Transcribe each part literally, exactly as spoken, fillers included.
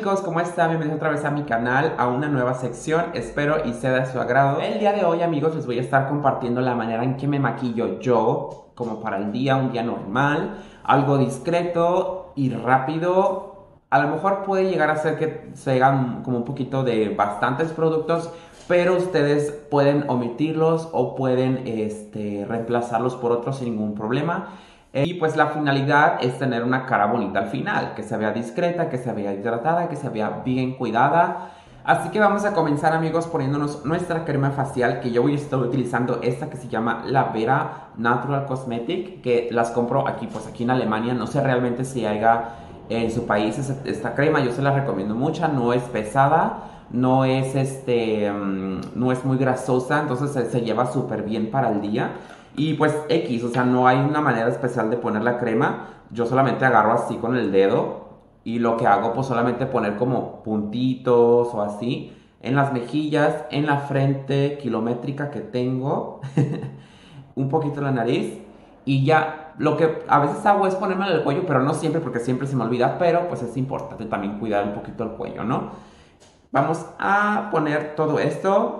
chicos, ¿cómo están? Bienvenidos otra vez a mi canal, a una nueva sección, espero y sea de su agrado. El día de hoy, amigos, les voy a estar compartiendo la manera en que me maquillo yo, como para el día, un día normal, algo discreto y rápido. A lo mejor puede llegar a ser que se hagan como un poquito de bastantes productos, pero ustedes pueden omitirlos o pueden este, reemplazarlos por otros sin ningún problema. Y pues la finalidad es tener una cara bonita al final, que se vea discreta, que se vea hidratada, que se vea bien cuidada. Así que vamos a comenzar, amigos, poniéndonos nuestra crema facial, que yo voy a estar utilizando esta que se llama La Vera Natural Cosmetic, que las compro aquí, pues aquí en Alemania. No sé realmente si haya en su país esta crema, yo se la recomiendo mucho, no es pesada, no es, este, um, no es muy grasosa, entonces se, se lleva súper bien para el día. Y pues X, o sea, no hay una manera especial de poner la crema. Yo solamente agarro así con el dedo y lo que hago pues solamente poner como puntitos o así en las mejillas, en la frente kilométrica que tengo, un poquito en la nariz y ya. Lo que a veces hago es ponerme en el cuello, pero no siempre porque siempre se me olvida, pero pues es importante también cuidar un poquito el cuello, ¿no? Vamos a poner todo esto.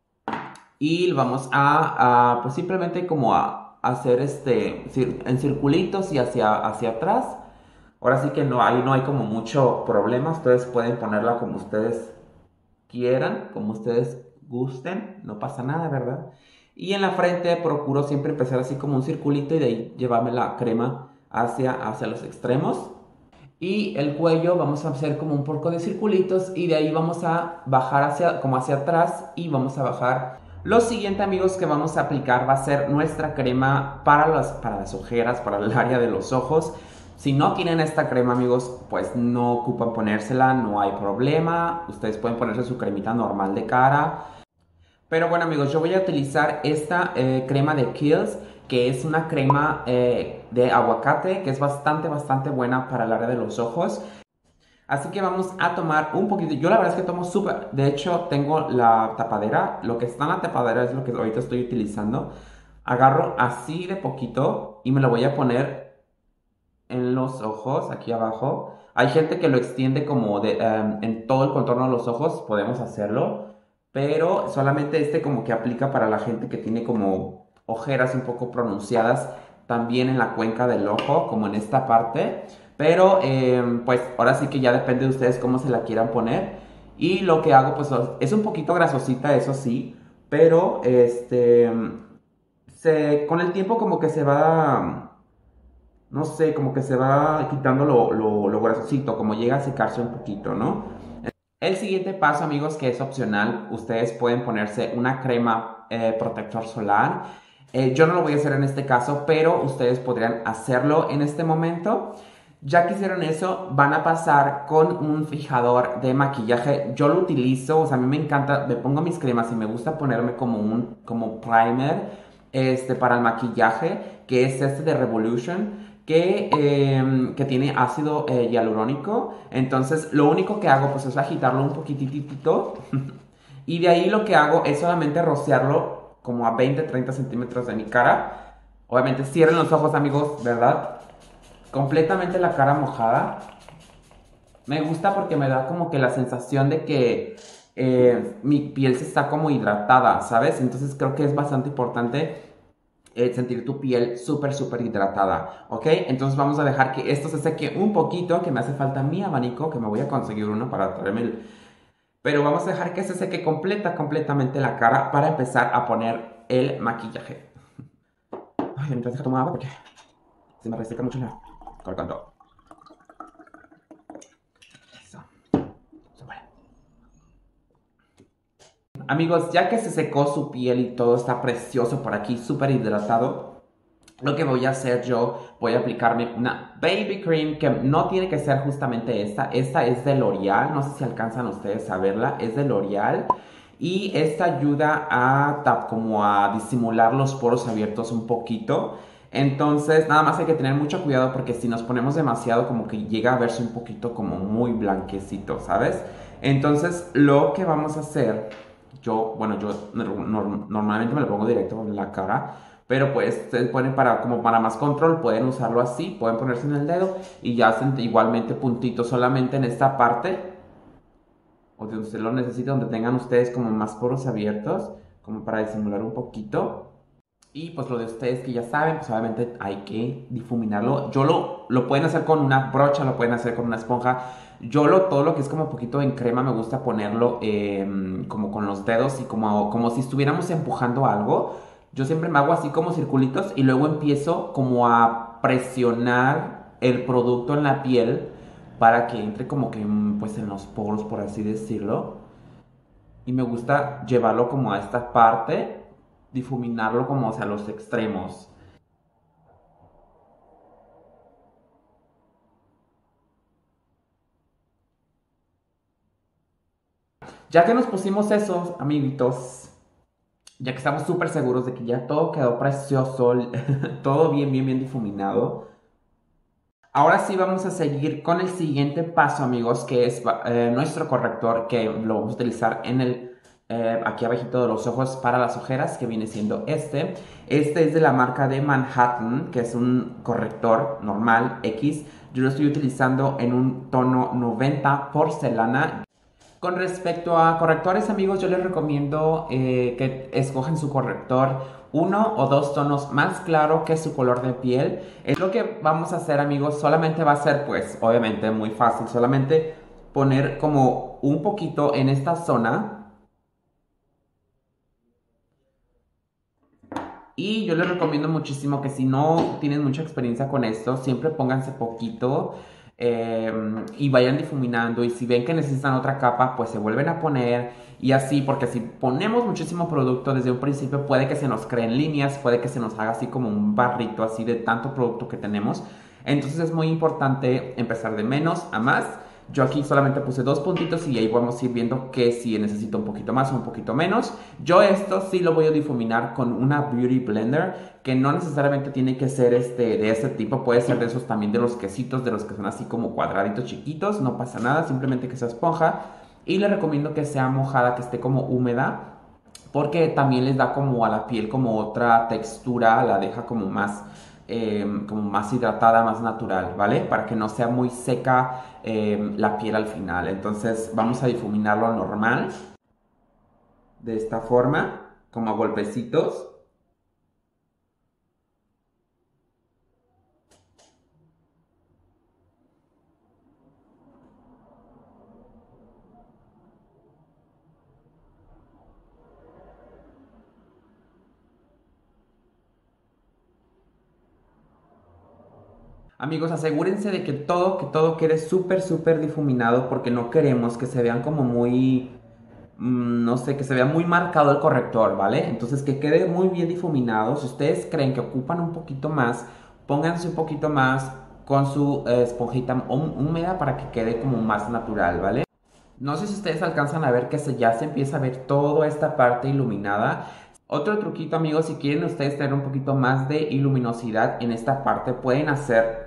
Y vamos a, a, pues simplemente como a, a hacer este, en circulitos y hacia, hacia atrás. Ahora sí que no, ahí no hay como mucho problema. Ustedes pueden ponerla como ustedes quieran, como ustedes gusten. No pasa nada, ¿verdad? Y en la frente procuro siempre empezar así como un circulito y de ahí llevarme la crema hacia, hacia los extremos. Y el cuello vamos a hacer como un poco de circulitos y de ahí vamos a bajar hacia, como hacia atrás y vamos a bajar. Lo siguiente, amigos, que vamos a aplicar va a ser nuestra crema para las, para las ojeras, para el área de los ojos. Si no tienen esta crema, amigos, pues no ocupan ponérsela, no hay problema. Ustedes pueden ponerse su cremita normal de cara. Pero bueno, amigos, yo voy a utilizar esta eh, crema de Kiehl's, que es una crema eh, de aguacate, que es bastante, bastante buena para el área de los ojos. Así que vamos a tomar un poquito. Yo la verdad es que tomo súper. De hecho, tengo la tapadera. Lo que está en la tapadera es lo que ahorita estoy utilizando. Agarro así de poquito y me lo voy a poner en los ojos, aquí abajo. Hay gente que lo extiende como de, um, en todo el contorno de los ojos. Podemos hacerlo. Pero solamente este como que aplica para la gente que tiene como ojeras un poco pronunciadas. También en la cuenca del ojo, como en esta parte. Pero eh, pues ahora sí que ya depende de ustedes cómo se la quieran poner. Y lo que hago pues es un poquito grasosita, eso sí. Pero este se, con el tiempo como que se va, no sé, como que se va quitando lo, lo, lo grasosito, como llega a secarse un poquito, ¿no? El siguiente paso, amigos, que es opcional, ustedes pueden ponerse una crema eh, protector solar. Eh, yo no lo voy a hacer en este caso, pero ustedes podrían hacerlo en este momento. Ya que hicieron eso, van a pasar con un fijador de maquillaje. Yo lo utilizo, o sea, a mí me encanta, me pongo mis cremas y me gusta ponerme como un como primer este, para el maquillaje, que es este de Revolution, que, eh, que tiene ácido eh, hialurónico. Entonces, lo único que hago pues es agitarlo un poquitito y de ahí lo que hago es solamente rociarlo como a veinte, treinta centímetros de mi cara. Obviamente cierren los ojos, amigos, ¿verdad? Completamente la cara mojada. Me gusta porque me da como que la sensación de que eh, mi piel se está como hidratada, ¿sabes? Entonces creo que es bastante importante eh, sentir tu piel súper, súper hidratada, ¿ok? Entonces vamos a dejar que esto se seque un poquito, que me hace falta mi abanico, que me voy a conseguir uno para traerme el... Pero vamos a dejar que se seque completa, completamente la cara para empezar a poner el maquillaje. Ay, mientras deja tomar agua porque se me reseca mucho la... Cortando. Eso. Eso vale. Amigos, ya que se secó su piel y todo está precioso por aquí, súper hidratado, lo que voy a hacer yo, voy a aplicarme una baby cream que no tiene que ser justamente esta. Esta es de L'Oreal, no sé si alcanzan ustedes a verla, es de L'Oreal. Y esta ayuda a, como a disimular los poros abiertos un poquito. Entonces, nada más hay que tener mucho cuidado porque si nos ponemos demasiado como que llega a verse un poquito como muy blanquecito, ¿sabes? Entonces, lo que vamos a hacer, yo, bueno, yo norm normalmente me lo pongo directo en la cara, pero pues ustedes pueden para, como para más control, pueden usarlo así, pueden ponerse en el dedo y ya hacen igualmente puntitos solamente en esta parte o donde usted lo necesite, donde tengan ustedes como más poros abiertos, como para disimular un poquito. Y pues lo de ustedes que ya saben, pues obviamente hay que difuminarlo. Yo lo, lo pueden hacer con una brocha, lo pueden hacer con una esponja. Yo lo, todo lo que es como un poquito en crema me gusta ponerlo eh, como con los dedos y como, como si estuviéramos empujando algo. Yo siempre me hago así como circulitos y luego empiezo como a presionar el producto en la piel para que entre como que pues en los poros, por así decirlo. Y me gusta llevarlo como a esta parte, difuminarlo como hacia los extremos. Ya que nos pusimos esos, amiguitos, ya que estamos súper seguros de que ya todo quedó precioso, todo bien, bien, bien difuminado. Ahora sí vamos a seguir con el siguiente paso, amigos, que es eh, nuestro corrector, que lo vamos a utilizar en el, eh, aquí abajito de los ojos para las ojeras, que viene siendo este. Este es de la marca de Manhattan, que es un corrector normal, X. Yo lo estoy utilizando en un tono noventa porcelana. Con respecto a correctores, amigos, yo les recomiendo eh, que escojan su corrector uno o dos tonos más claro que su color de piel. Es lo que vamos a hacer, amigos. Solamente va a ser, pues, obviamente muy fácil. Solamente poner como un poquito en esta zona. Y yo les recomiendo muchísimo que si no tienen mucha experiencia con esto, siempre pónganse poquito eh, y vayan difuminando. Y si ven que necesitan otra capa, pues se vuelven a poner y así, porque si ponemos muchísimo producto desde un principio, puede que se nos creen líneas, puede que se nos haga así como un barrito así de tanto producto que tenemos. Entonces es muy importante empezar de menos a más. Yo aquí solamente puse dos puntitos y ahí vamos a ir viendo que si necesito un poquito más o un poquito menos. Yo esto sí lo voy a difuminar con una Beauty Blender, que no necesariamente tiene que ser este, de este tipo, puede ser de esos también de los quesitos, de los que son así como cuadraditos chiquitos, no pasa nada, simplemente que sea esponja. Y le recomiendo que sea mojada, que esté como húmeda, porque también les da como a la piel como otra textura, la deja como más eh, como más hidratada, más natural, ¿vale? Para que no sea muy seca eh, la piel al final. Entonces vamos a difuminarlo normal, de esta forma, como a golpecitos. Amigos, asegúrense de que todo, que todo quede súper, súper difuminado porque no queremos que se vean como muy, mm, no sé, que se vea muy marcado el corrector, ¿vale? Entonces que quede muy bien difuminado. Si ustedes creen que ocupan un poquito más, pónganse un poquito más con su eh, esponjita húmeda para que quede como más natural, ¿vale? No sé si ustedes alcanzan a ver que se, ya se empieza a ver toda esta parte iluminada. Otro truquito, amigos, si quieren ustedes tener un poquito más de luminosidad en esta parte, pueden hacer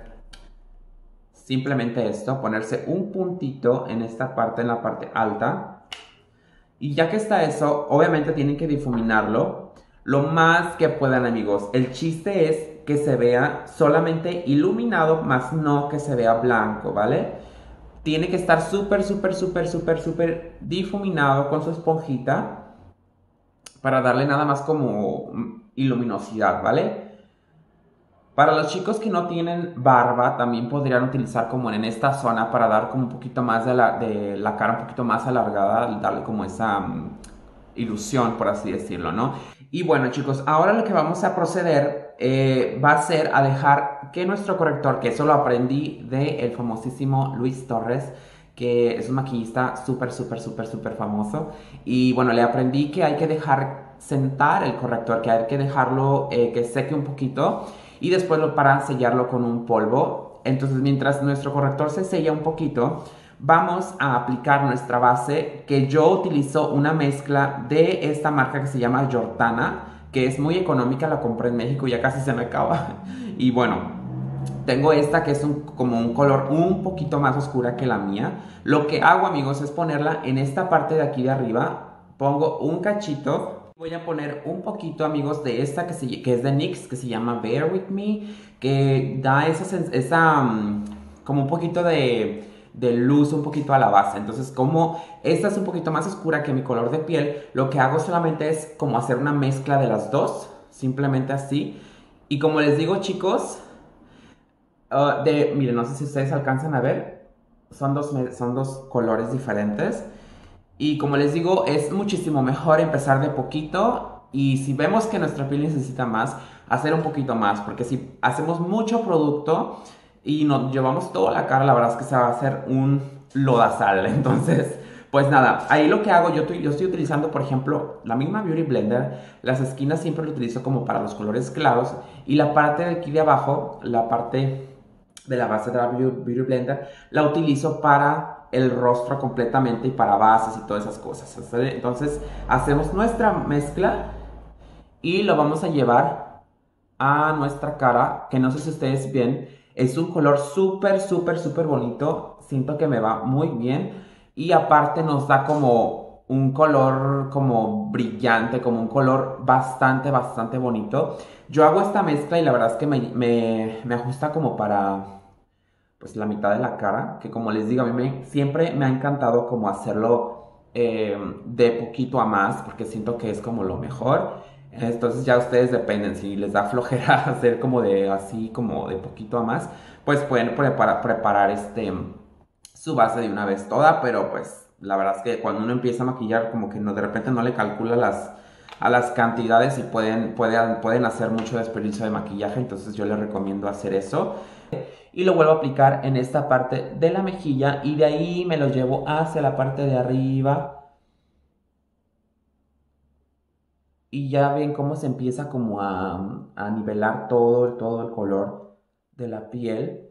simplemente esto, ponerse un puntito en esta parte, en la parte alta. Y ya que está eso, obviamente tienen que difuminarlo lo más que puedan, amigos. El chiste es que se vea solamente iluminado, más no que se vea blanco, ¿vale? Tiene que estar súper, súper, súper, súper, súper difuminado con su esponjita para darle nada más como iluminosidad, ¿vale? Para los chicos que no tienen barba, también podrían utilizar como en esta zona para dar como un poquito más de la, de la cara un poquito más alargada, darle como esa um, ilusión, por así decirlo, ¿no? Y bueno, chicos, ahora lo que vamos a proceder eh, va a ser a dejar que nuestro corrector, que eso lo aprendí del famosísimo Luis Torres, que es un maquillista súper, súper, súper, súper famoso. Y bueno, le aprendí que hay que dejar sentar el corrector, que hay que dejarlo eh, que seque un poquito y después lo para sellarlo con un polvo. Entonces mientras nuestro corrector se sella un poquito, vamos a aplicar nuestra base, que yo utilizo una mezcla de esta marca que se llama Jordana, que es muy económica, la compré en México y ya casi se me acaba. Y bueno, tengo esta que es un, como un color un poquito más oscura que la mía. Lo que hago, amigos, es ponerla en esta parte de aquí de arriba. Pongo un cachito. Voy a poner un poquito, amigos, de esta que, se, que es de NYX, que se llama Bear With Me, que da esa, esa um, como un poquito de, de luz un poquito a la base. Entonces, como esta es un poquito más oscura que mi color de piel, lo que hago solamente es como hacer una mezcla de las dos, simplemente así. Y como les digo, chicos, uh, de, miren, no sé si ustedes alcanzan a ver, son dos, son dos colores diferentes. Y como les digo, es muchísimo mejor empezar de poquito y si vemos que nuestra piel necesita más, hacer un poquito más, porque si hacemos mucho producto y nos llevamos toda la cara, la verdad es que se va a hacer un lodazal. Entonces, pues nada, ahí lo que hago, yo estoy, yo estoy utilizando, por ejemplo, la misma Beauty Blender, las esquinas siempre lo utilizo como para los colores claros y la parte de aquí de abajo, la parte de la base de la Beauty Blender, la utilizo para el rostro completamente y para bases y todas esas cosas. Entonces hacemos nuestra mezcla y lo vamos a llevar a nuestra cara, que no sé si ustedes ven, es un color súper, súper, súper bonito. Siento que me va muy bien y aparte nos da como un color como brillante, como un color bastante, bastante bonito. Yo hago esta mezcla y la verdad es que me, me, me ajusta como para pues la mitad de la cara, que como les digo, a mí me, siempre me ha encantado como hacerlo eh, de poquito a más, porque siento que es como lo mejor. Entonces ya ustedes dependen, si les da flojera hacer como de así, como de poquito a más, pues pueden prepara, preparar este, su base de una vez toda, pero pues la verdad es que cuando uno empieza a maquillar como que no, de repente no le calcula las, a las cantidades y pueden, pueden, pueden hacer mucho desperdicio de maquillaje, entonces yo les recomiendo hacer eso. Y lo vuelvo a aplicar en esta parte de la mejilla y de ahí me lo llevo hacia la parte de arriba. Y ya ven cómo se empieza como a, a nivelar todo, todo el color de la piel.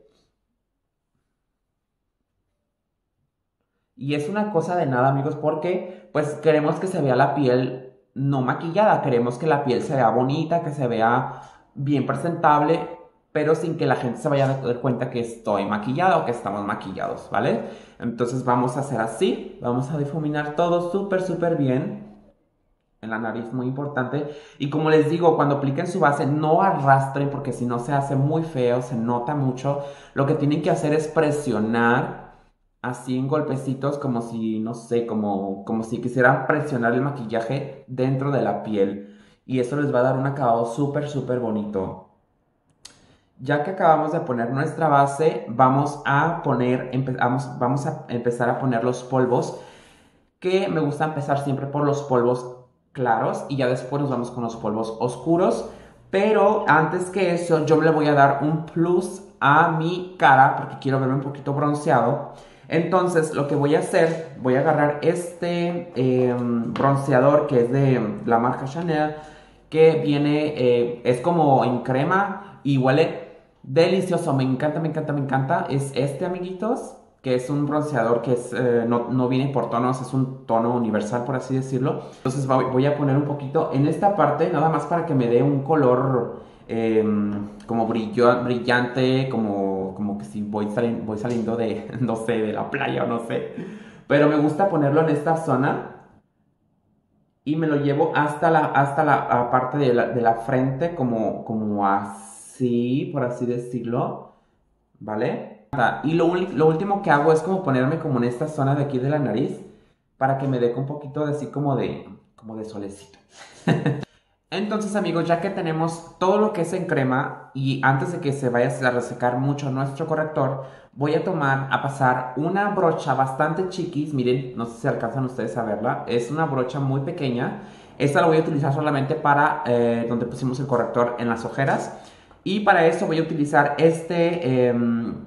Y es una cosa de nada, amigos, porque pues queremos que se vea la piel no maquillada, queremos que la piel se vea bonita, que se vea bien presentable, pero sin que la gente se vaya a dar cuenta que estoy maquillada o que estamos maquillados, ¿vale? Entonces vamos a hacer así, vamos a difuminar todo súper, súper bien. En la nariz, muy importante. Y como les digo, cuando apliquen su base, no arrastren porque si no se hace muy feo, se nota mucho. Lo que tienen que hacer es presionar así en golpecitos, como si, no sé, como, como si quisieran presionar el maquillaje dentro de la piel. Y eso les va a dar un acabado súper, súper bonito. Ya que acabamos de poner nuestra base, vamos a poner, vamos, vamos a empezar a poner los polvos, que me gusta empezar siempre por los polvos claros y ya después nos vamos con los polvos oscuros. Pero antes que eso, yo le voy a dar un plus a mi cara porque quiero verme un poquito bronceado. Entonces, lo que voy a hacer, voy a agarrar este eh, bronceador que es de la marca Chanel, que viene, eh, es como en crema y huele delicioso. Me encanta, me encanta, me encanta. Es este, amiguitos, que es un bronceador que es, eh, no, no viene por tonos, es un tono universal, por así decirlo. Entonces voy a poner un poquito en esta parte, nada más para que me dé un color eh, como brillo, brillante, como, como que si voy, sali voy saliendo de, no sé, de la playa o no sé. Pero me gusta ponerlo en esta zona y me lo llevo hasta la, hasta la parte de la, de la frente, como, como así, por así decirlo, ¿vale? Y lo, lo último que hago es como ponerme como en esta zona de aquí de la nariz para que me dé un poquito de así como de, como de solecito. Entonces, amigos, ya que tenemos todo lo que es en crema y antes de que se vaya a resecar mucho nuestro corrector, voy a tomar, a pasar una brocha bastante chiquis. Miren, no sé si alcanzan ustedes a verla. Es una brocha muy pequeña. Esta la voy a utilizar solamente para eh, donde pusimos el corrector en las ojeras. Y para eso voy a utilizar este eh,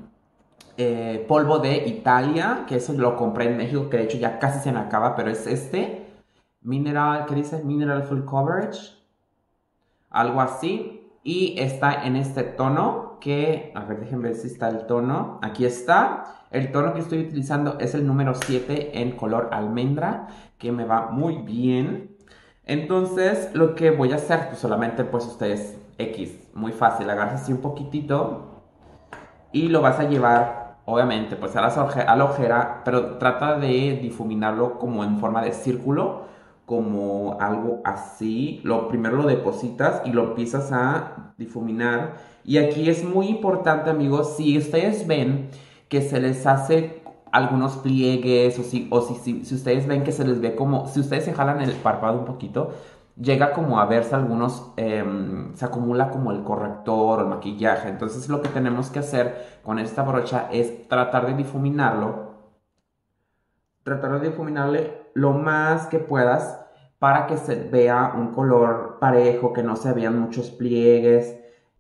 eh, polvo de Italia, que eso lo compré en México, que de hecho ya casi se me acaba, pero es este. Mineral, ¿qué dice? Mineral Full Coverage. Algo así. Y está en este tono que, a ver, déjenme ver si está el tono. Aquí está. El tono que estoy utilizando es el número siete en color almendra, que me va muy bien. Entonces, lo que voy a hacer, pues solamente, pues ustedes, X, muy fácil. Agarras así un poquitito y lo vas a llevar, obviamente, pues a la, a la ojera, pero trata de difuminarlo como en forma de círculo, como algo así. Lo primero lo depositas y lo empiezas a difuminar. Y aquí es muy importante, amigos, si ustedes ven que se les hace algunos pliegues o si, o si, si, si ustedes ven que se les ve como, si ustedes se jalan el párpado un poquito, llega como a verse algunos, eh, se acumula como el corrector o el maquillaje. Entonces lo que tenemos que hacer con esta brocha es tratar de difuminarlo, tratar de difuminarle lo más que puedas para que se vea un color parejo, que no se vean muchos pliegues.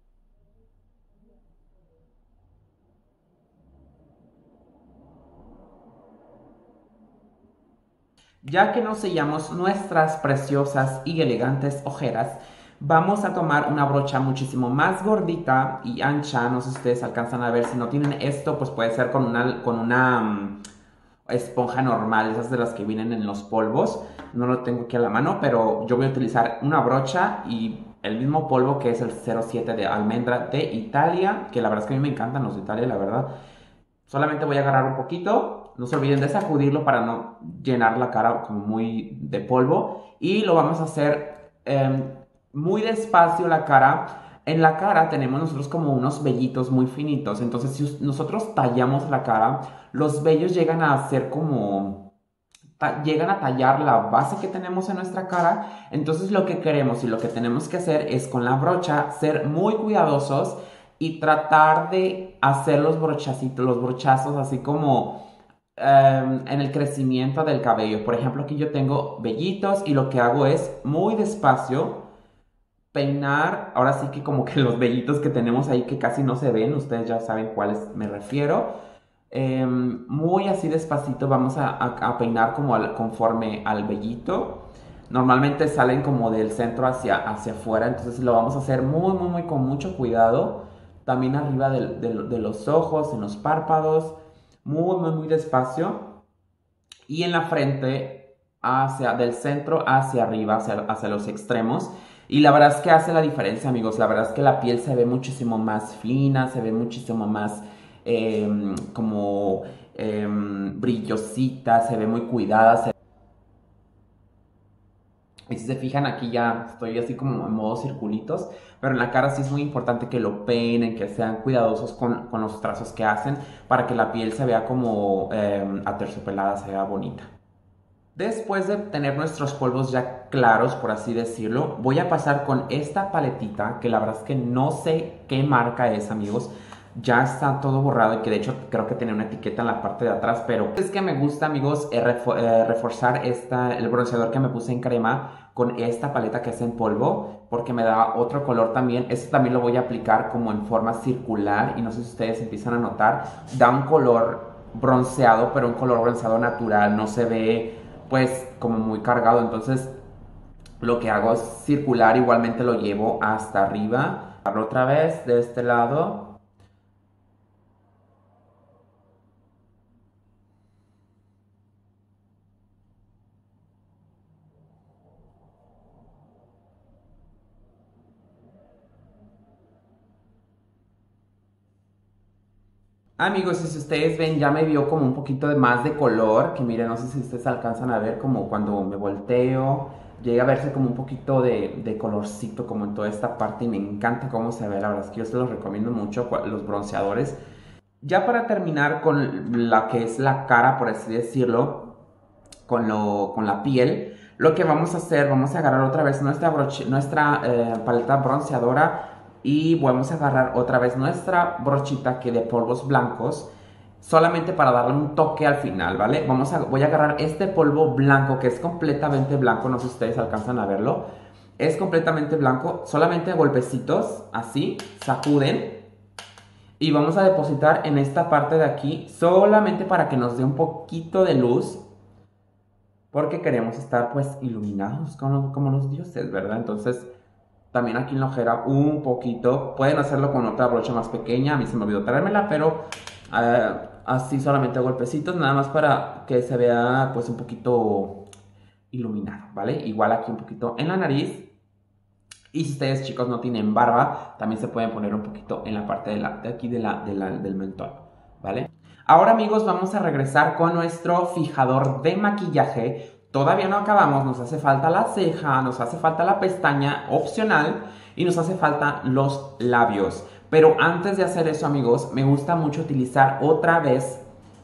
Ya que nos sellamos nuestras preciosas y elegantes ojeras, vamos a tomar una brocha muchísimo más gordita y ancha. No sé si ustedes alcanzan a ver. Si no tienen esto, pues puede ser con una, con una um, esponja normal, esas de las que vienen en los polvos. No lo tengo aquí a la mano, pero yo voy a utilizar una brocha y el mismo polvo que es el cero siete de almendra de Italia, que la verdad es que a mí me encantan los de Italia, la verdad. Solamente voy a agarrar un poquito, no se olviden de sacudirlo para no llenar la cara como muy de polvo. Y lo vamos a hacer eh, muy despacio la cara. En la cara tenemos nosotros como unos vellitos muy finitos, entonces si nosotros tallamos la cara, los vellos llegan a ser como... llegan a tallar la base que tenemos en nuestra cara. Entonces lo que queremos y lo que tenemos que hacer es con la brocha ser muy cuidadosos y tratar de hacer los brochacitos, los brochazos así como um, en el crecimiento del cabello. Por ejemplo, aquí yo tengo vellitos y lo que hago es muy despacio peinar, ahora sí que como que los vellitos que tenemos ahí que casi no se ven, ustedes ya saben cuáles me refiero. Eh, muy así despacito vamos a, a, a peinar como al, conforme al vellito. Normalmente salen como del centro hacia, hacia afuera, entonces lo vamos a hacer muy, muy, muy con mucho cuidado. También arriba de, de, de los ojos, en los párpados, muy, muy, muy despacio. Y en la frente, hacia, del centro hacia arriba, hacia, hacia los extremos. Y la verdad es que hace la diferencia, amigos. La verdad es que la piel se ve muchísimo más fina, se ve muchísimo más eh, como eh, brillosita, se ve muy cuidada. Se... Y si se fijan aquí ya estoy así como en modo circulitos, pero en la cara sí es muy importante que lo peinen, que sean cuidadosos con, con los trazos que hacen para que la piel se vea como eh, aterciopelada, se vea bonita. Después de tener nuestros polvos ya claros, por así decirlo, voy a pasar con esta paletita, que la verdad es que no sé qué marca es, amigos. Ya está todo borrado y que de hecho creo que tiene una etiqueta en la parte de atrás, pero es que me gusta, amigos, eh, refor eh, reforzar esta, el bronceador que me puse en crema con esta paleta que es en polvo, porque me da otro color también. Este también lo voy a aplicar como en forma circular y no sé si ustedes empiezan a notar, da un color bronceado, pero un color bronceado natural, no se ve pues como muy cargado. Entonces lo que hago es circular, igualmente lo llevo hasta arriba, agarro otra vez de este lado. Amigos, y si ustedes ven, ya me vio como un poquito de más de color, que miren, no sé si ustedes alcanzan a ver como cuando me volteo, llega a verse como un poquito de, de colorcito como en toda esta parte y me encanta cómo se ve, la verdad es que yo se los recomiendo mucho, los bronceadores. Ya para terminar con la que es la cara, por así decirlo, con, lo, con la piel, lo que vamos a hacer, vamos a agarrar otra vez nuestra, broche, nuestra eh, paleta bronceadora y vamos a agarrar otra vez nuestra brochita que de polvos blancos, solamente para darle un toque al final, ¿vale? Vamos a, voy a agarrar este polvo blanco que es completamente blanco, no sé si ustedes alcanzan a verlo, es completamente blanco, solamente golpecitos, así, sacuden. Y vamos a depositar en esta parte de aquí, solamente para que nos dé un poquito de luz, porque queremos estar pues iluminados como, como los dioses, ¿verdad? Entonces también aquí en la ojera un poquito, pueden hacerlo con otra brocha más pequeña, a mí se me olvidó traérmela, pero uh, así solamente golpecitos, nada más para que se vea pues un poquito iluminado, ¿vale? Igual aquí un poquito en la nariz. Y si ustedes, chicos, no tienen barba, también se pueden poner un poquito en la parte de, la, de aquí de la, de la, del mentón, ¿vale? Ahora, amigos, vamos a regresar con nuestro fijador de maquillaje. Todavía no acabamos, nos hace falta la ceja, nos hace falta la pestaña opcional y nos hace falta los labios. Pero antes de hacer eso, amigos, me gusta mucho utilizar otra vez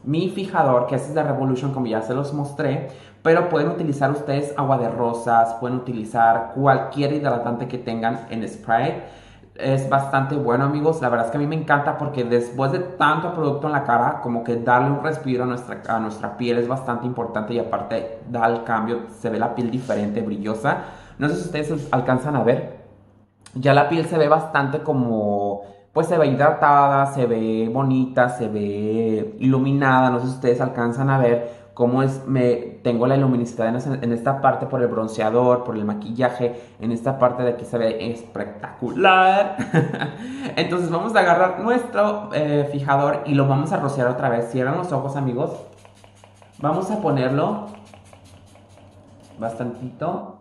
mi fijador, que ese es de Revolution, como ya se los mostré, pero pueden utilizar ustedes agua de rosas, pueden utilizar cualquier hidratante que tengan en spray. Es bastante bueno, amigos. La verdad es que a mí me encanta porque después de tanto producto en la cara, como que darle un respiro a nuestra, a nuestra piel es bastante importante y aparte da el cambio, se ve la piel diferente, brillosa. No sé si ustedes alcanzan a ver, ya la piel se ve bastante como, pues se ve hidratada, se ve bonita, se ve iluminada. No sé si ustedes alcanzan a ver cómo es, me tengo la luminosidad en, en esta parte por el bronceador, por el maquillaje, en esta parte de aquí se ve espectacular. Entonces vamos a agarrar nuestro eh, fijador y lo vamos a rociar otra vez. Cierran los ojos, amigos. Vamos a ponerlo bastantito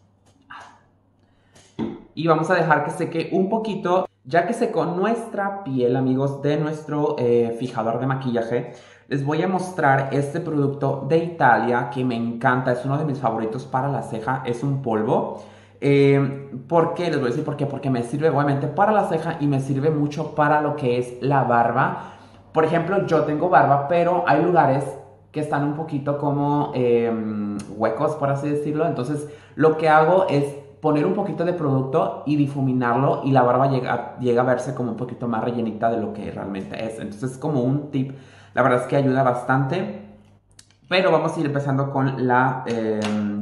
y vamos a dejar que seque un poquito. Ya que secó nuestra piel, amigos, de nuestro eh, fijador de maquillaje, les voy a mostrar este producto de Italia que me encanta, es uno de mis favoritos para la ceja, es un polvo. Eh, ¿Por qué? Les voy a decir por qué, porque me sirve obviamente para la ceja y me sirve mucho para lo que es la barba. Por ejemplo, yo tengo barba, pero hay lugares que están un poquito como eh, huecos, por así decirlo. Entonces, lo que hago es poner un poquito de producto y difuminarlo y la barba llega, llega a verse como un poquito más rellenita de lo que realmente es. Entonces, es como un tip. La verdad es que ayuda bastante. Pero vamos a ir empezando con la, eh,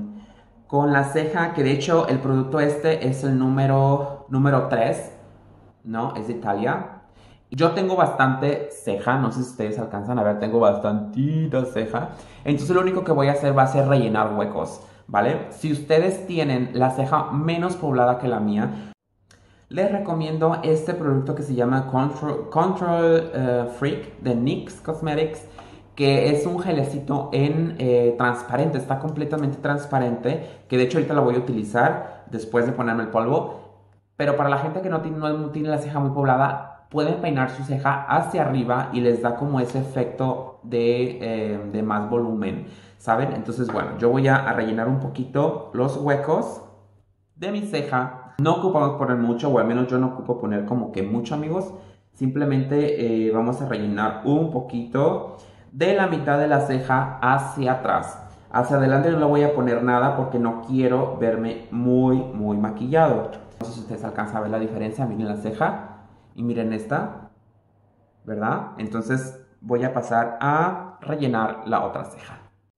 con la ceja, que de hecho el producto este es el número, número tres, ¿no? Es de Italia. Yo tengo bastante ceja, no sé si ustedes alcanzan a ver, tengo bastantita ceja. Entonces lo único que voy a hacer va a ser rellenar huecos, ¿vale? Si ustedes tienen la ceja menos poblada que la mía, les recomiendo este producto que se llama Control, Control uh, Freak de N Y X Cosmetics, que es un gelecito en eh, transparente, está completamente transparente, que de hecho ahorita lo voy a utilizar después de ponerme el polvo. Pero para la gente que no tiene, no tiene la ceja muy poblada, pueden peinar su ceja hacia arriba y les da como ese efecto de, eh, de más volumen, ¿saben? Entonces, bueno, yo voy a, a rellenar un poquito los huecos de mi ceja. No ocupamos poner mucho, o al menos yo no ocupo poner como que mucho, amigos. Simplemente eh, vamos a rellenar un poquito de la mitad de la ceja hacia atrás. Hacia adelante no le voy a poner nada porque no quiero verme muy, muy maquillado. No sé si ustedes alcanzan a ver la diferencia. Miren la ceja y miren esta, ¿verdad? Entonces voy a pasar a rellenar la otra ceja.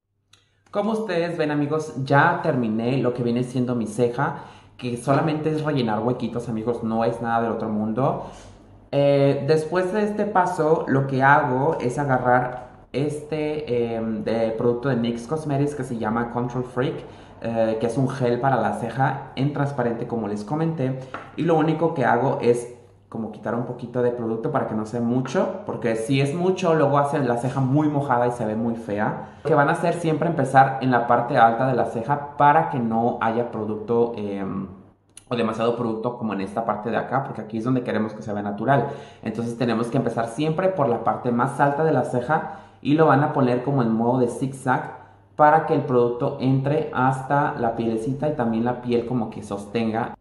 Como ustedes ven, amigos, ya terminé lo que viene siendo mi ceja, que solamente es rellenar huequitos, amigos, no es nada del otro mundo. Eh, después de este paso, lo que hago es agarrar este eh, de producto de N Y X Cosmetics que se llama Control Freak, eh, que es un gel para la ceja en transparente, como les comenté, y lo único que hago es como quitar un poquito de producto para que no sea mucho, porque si es mucho luego hace la ceja muy mojada y se ve muy fea. Lo que van a hacer siempre empezar en la parte alta de la ceja para que no haya producto eh, o demasiado producto como en esta parte de acá, porque aquí es donde queremos que se vea natural. Entonces tenemos que empezar siempre por la parte más alta de la ceja y lo van a poner como en modo de zigzag para que el producto entre hasta la pielecita y también la piel como que sostenga.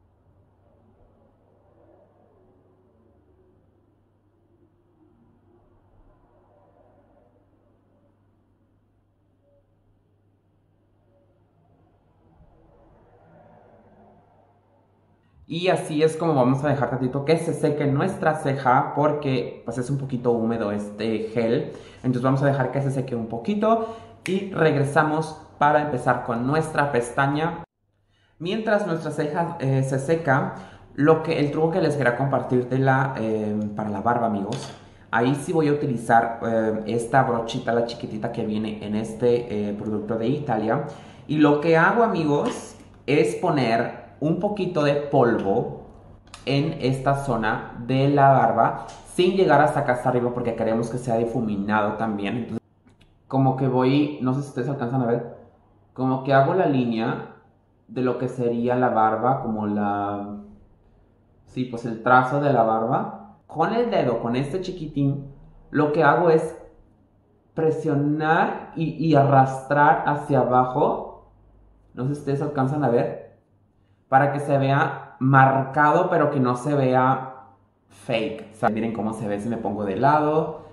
Y así es como vamos a dejar tantito que se seque nuestra ceja porque pues es un poquito húmedo este gel. Entonces vamos a dejar que se seque un poquito y regresamos para empezar con nuestra pestaña. Mientras nuestra ceja eh, se seca, lo que, el truco que les quería compartir de la, eh, para la barba, amigos. Ahí sí voy a utilizar eh, esta brochita, la chiquitita que viene en este eh, producto de Italia. Y lo que hago, amigos, es poner un poquito de polvo en esta zona de la barba sin llegar hasta acá hasta arriba porque queremos que sea difuminado también. Entonces, como que voy, no sé si ustedes alcanzan a ver, como que hago la línea de lo que sería la barba, como la, sí, pues el trazo de la barba. Con el dedo, con este chiquitín, lo que hago es presionar y, y arrastrar hacia abajo. No sé si ustedes alcanzan a ver, para que se vea marcado, pero que no se vea fake. O sea, miren cómo se ve si me pongo de lado.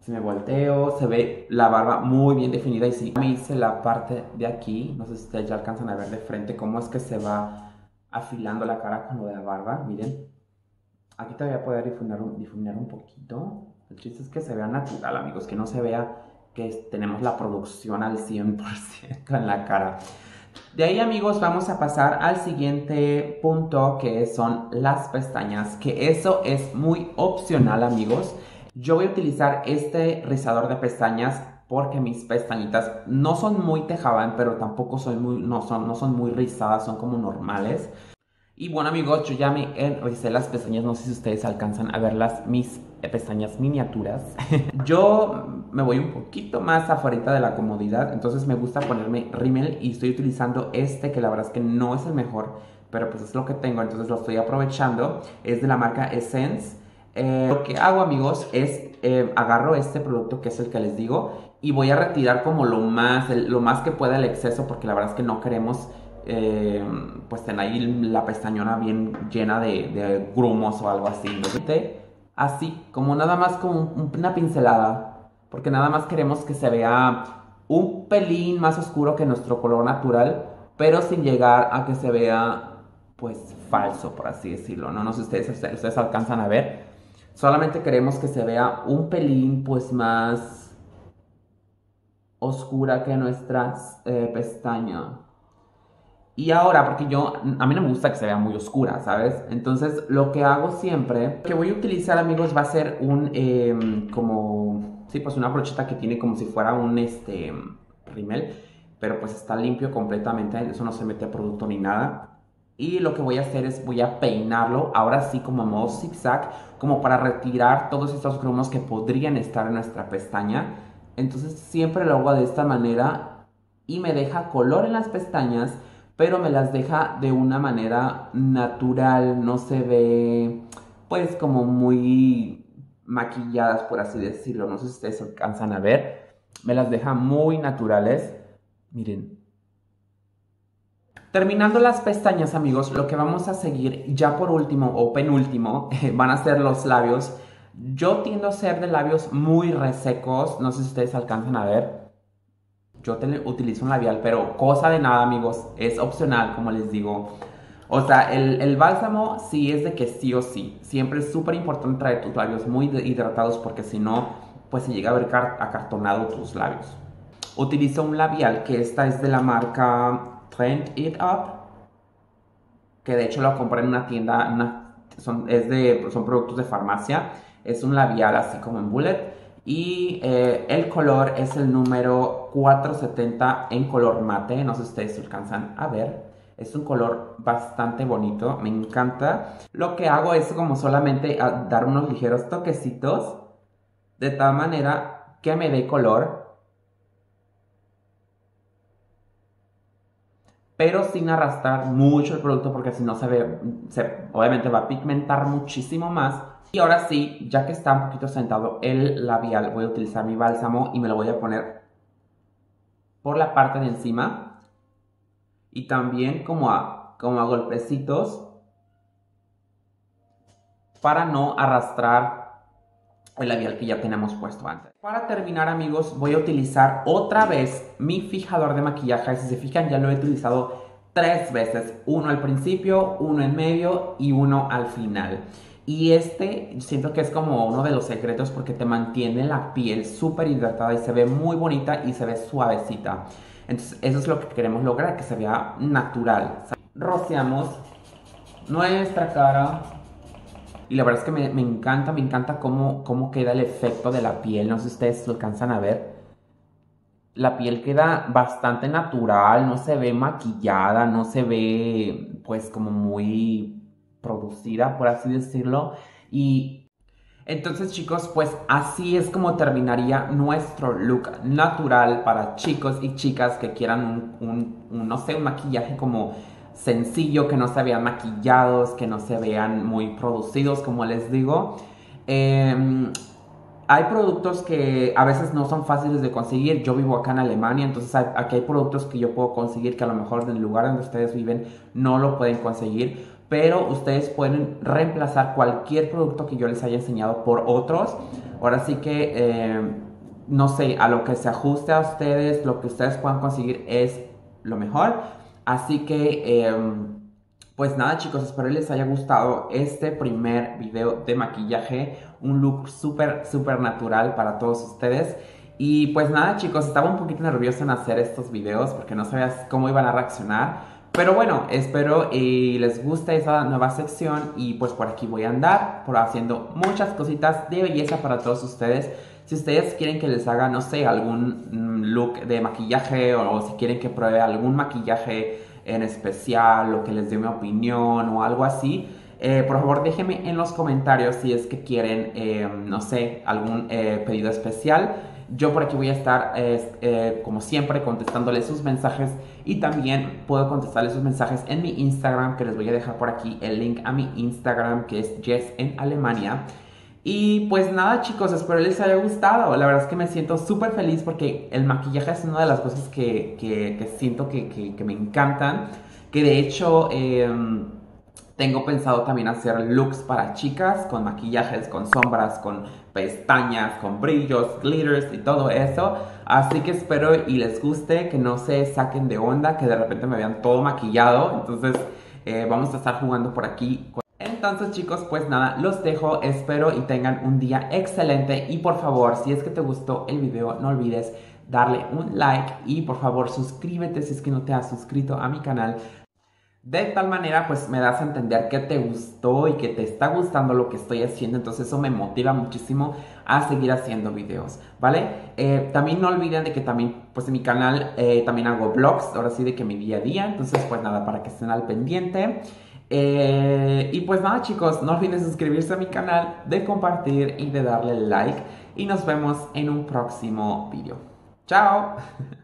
Si me volteo, se ve la barba muy bien definida. Y si me hice la parte de aquí, no sé si ustedes ya alcanzan a ver de frente cómo es que se va afilando la cara con lo de la barba. Miren, aquí te voy a poder difuminar un, difuminar un poquito. El chiste es que se vea natural, amigos, que no se vea que tenemos la producción al cien por ciento en la cara. De ahí, amigos, vamos a pasar al siguiente punto, que son las pestañas, que eso es muy opcional, amigos. Yo voy a utilizar este rizador de pestañas porque mis pestañitas no son muy tejabán, pero tampoco son muy, no son, no son muy rizadas, son como normales. Y bueno, amigos, yo ya me enricé las pestañas, no sé si ustedes alcanzan a verlas, mis pestañas miniaturas. Yo me voy un poquito más afuera de la comodidad, entonces me gusta ponerme rímel y estoy utilizando este que la verdad es que no es el mejor, pero pues es lo que tengo, entonces lo estoy aprovechando. Es de la marca Essence. Eh, lo que hago, amigos, es eh, agarro este producto que es el que les digo y voy a retirar como lo más, el, lo más que pueda el exceso, porque la verdad es que no queremos eh, pues tener ahí la pestañona bien llena de, de grumos o algo así. Así, como nada más como una pincelada, porque nada más queremos que se vea un pelín más oscuro que nuestro color natural, pero sin llegar a que se vea pues falso, por así decirlo, no, no sé si ustedes, ustedes alcanzan a ver. Solamente queremos que se vea un pelín pues más oscura que nuestra eh, pestaña. Y ahora, porque yo, a mí no me gusta que se vea muy oscura, ¿sabes? Entonces, lo que hago siempre, lo que voy a utilizar, amigos, va a ser un, eh, como, sí, pues una brocheta que tiene como si fuera un, este, rímel, pero pues está limpio completamente, eso no se mete a producto ni nada. Y lo que voy a hacer es, voy a peinarlo, ahora sí como a modo zigzag, como para retirar todos estos grumos que podrían estar en nuestra pestaña. Entonces, siempre lo hago de esta manera y me deja color en las pestañas, pero me las deja de una manera natural, no se ve pues como muy maquilladas, por así decirlo, no sé si ustedes alcanzan a ver, me las deja muy naturales, miren. Terminando las pestañas, amigos, lo que vamos a seguir ya por último o penúltimo van a ser los labios. Yo tiendo a ser de labios muy resecos, no sé si ustedes alcanzan a ver. Yo te, utilizo un labial, pero cosa de nada, amigos, es opcional, como les digo. O sea, el, el bálsamo sí es de que sí o sí. Siempre es súper importante traer tus labios muy hidratados porque si no, pues se llega a ver acartonado tus labios. Utilizo un labial que esta es de la marca Trend It Up, que de hecho lo compré en una tienda, una, son, es de, son productos de farmacia. Es un labial así como en bullet. Y eh, el color es el número cuatrocientos setenta en color mate. No sé si ustedes alcanzan a ver. Es un color bastante bonito. Me encanta. Lo que hago es como solamente dar unos ligeros toquecitos. De tal manera que me dé color. Pero sin arrastrar mucho el producto porque si no se ve, se, obviamente va a pigmentar muchísimo más. Y ahora sí, ya que está un poquito sentado el labial, voy a utilizar mi bálsamo y me lo voy a poner por la parte de encima. Y también como a, como a golpecitos para no arrastrar el labial que ya tenemos puesto antes. Para terminar, amigos, voy a utilizar otra vez mi fijador de maquillaje. Si se fijan, ya lo he utilizado tres veces. Uno al principio, uno en medio y uno al final. Y este siento que es como uno de los secretos porque te mantiene la piel súper hidratada y se ve muy bonita y se ve suavecita. Entonces eso es lo que queremos lograr, que se vea natural. Rociamos nuestra cara. Y la verdad es que me, me encanta, me encanta cómo, cómo queda el efecto de la piel. No sé si ustedes lo alcanzan a ver. La piel queda bastante natural, no se ve maquillada, no se ve pues como muy producida, por así decirlo. Y entonces, chicos, pues así es como terminaría nuestro look natural para chicos y chicas que quieran un, un, un no sé, un maquillaje como sencillo, que no se vean maquillados, que no se vean muy producidos, como les digo. Eh, hay productos que a veces no son fáciles de conseguir. Yo vivo acá en Alemania, entonces hay, aquí hay productos que yo puedo conseguir que a lo mejor en el lugar donde ustedes viven no lo pueden conseguir. pero ustedes pueden reemplazar cualquier producto que yo les haya enseñado por otros. Ahora sí que, eh, no sé, a lo que se ajuste a ustedes, lo que ustedes puedan conseguir es lo mejor. Así que, eh, pues nada chicos, espero les haya gustado este primer video de maquillaje, un look súper, súper natural para todos ustedes. Y pues nada chicos, estaba un poquito nervioso en hacer estos videos porque no sabía cómo iban a reaccionar. Pero bueno, espero y les guste esa nueva sección y pues por aquí voy a andar, por haciendo muchas cositas de belleza para todos ustedes. Si ustedes quieren que les haga, no sé, algún look de maquillaje o, o si quieren que pruebe algún maquillaje en especial o que les dé mi opinión o algo así, eh, por favor déjenme en los comentarios si es que quieren, eh, no sé, algún eh, pedido especial. Yo por aquí voy a estar, eh, eh, como siempre, contestándoles sus mensajes y también puedo contestarles sus mensajes en mi Instagram, que les voy a dejar por aquí el link a mi Instagram, que es Jess en Alemania. Y pues nada chicos, espero les haya gustado. La verdad es que me siento súper feliz porque el maquillaje es una de las cosas que, que, que siento que, que, que me encantan. Que de hecho... Eh, tengo pensado también hacer looks para chicas con maquillajes, con sombras, con pestañas, con brillos, glitters y todo eso. Así que espero y les guste, que no se saquen de onda, que de repente me vean todo maquillado. Entonces eh, vamos a estar jugando por aquí. Entonces chicos, pues nada, los dejo, espero y tengan un día excelente. Y por favor, si es que te gustó el video, no olvides darle un like y por favor suscríbete si es que no te has suscrito a mi canal. De tal manera, pues me das a entender que te gustó y que te está gustando lo que estoy haciendo. Entonces eso me motiva muchísimo a seguir haciendo videos, ¿vale? Eh, también no olviden de que también, pues en mi canal eh, también hago vlogs, ahora sí de que mi día a día. Entonces, pues nada, para que estén al pendiente. Eh, y pues nada chicos, no olviden suscribirse a mi canal, de compartir y de darle like. Y nos vemos en un próximo video. ¡Chao!